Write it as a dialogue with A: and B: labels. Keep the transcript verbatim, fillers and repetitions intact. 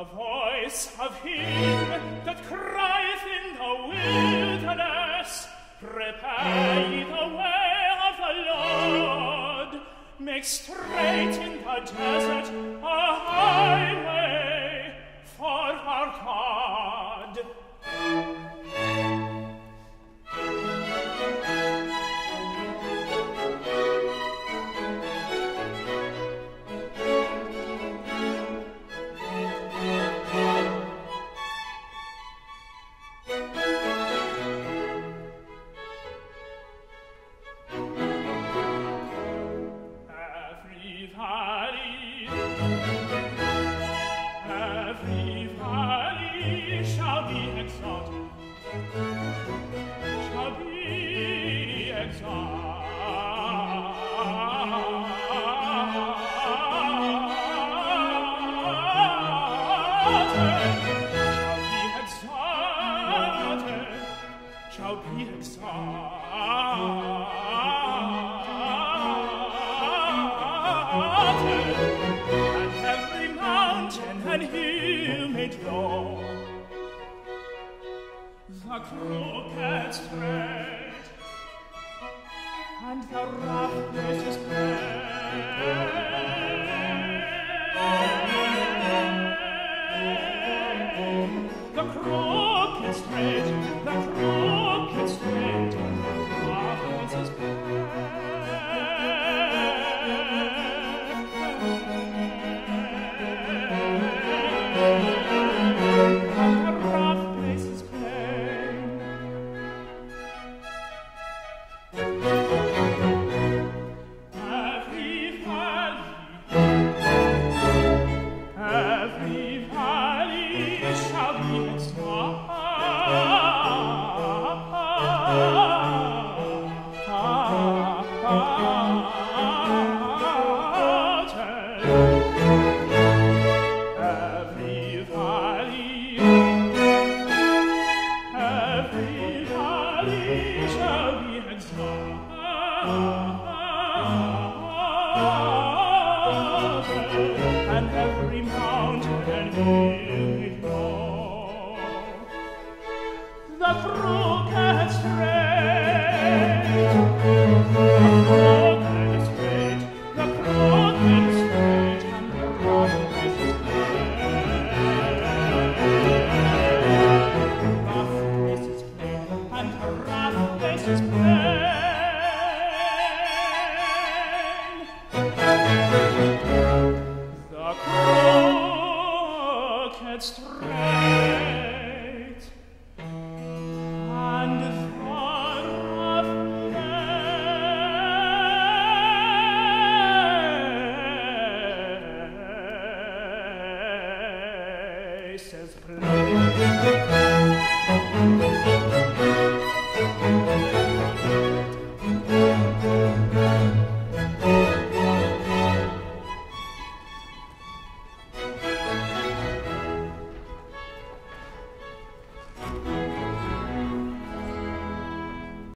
A: The voice of him that crieth in the wilderness, prepare ye the way of the Lord, make straight in the desert a highway for our God. Shall be exalted, and every mountain and hill made low, the crooked straight, and the rough places plain. The crooked straight, the crooked straight, and the rough places plain. And the rough places plain. Every valley, every valley shall be exalted, every valley, every valley shall be exalted, and every mountain and hill made low. The